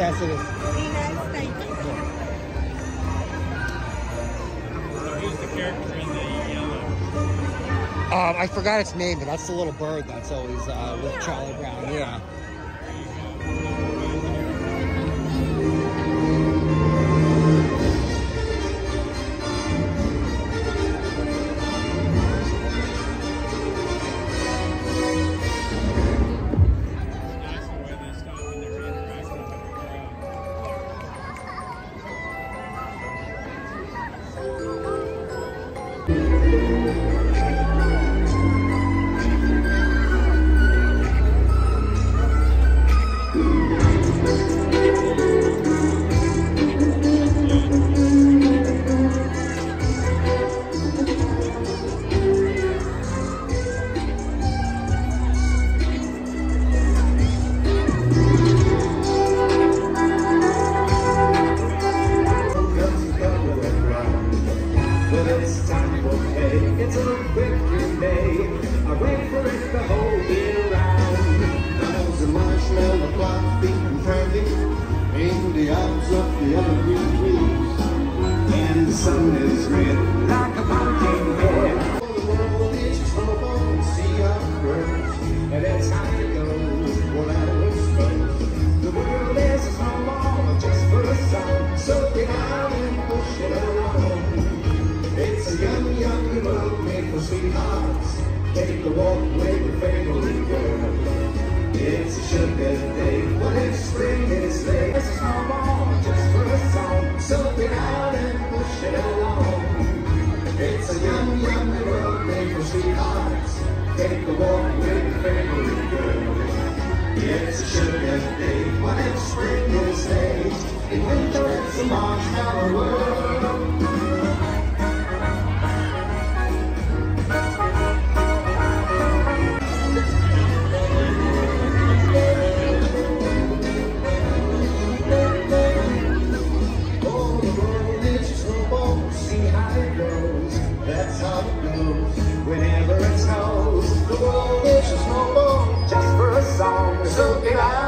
Yes, it is. Thank you. Who's the character in the yellow? I forgot its name, but that's the little bird that's always with Charlie Brown. Yeah. Take a walk with your favorite girl. It's a sugar day, but it's spring, it's late. Let's come on, just for a song. Soak it out and push it along. It's a yummy, yummy world made for sweethearts. Take a walk with your favorite girl. It's a sugar day, but it's spring, it's late. In winter, it's a marshmallow world. That's how it goes. Whenever it snows, the world is a snowball just for a song. So get out.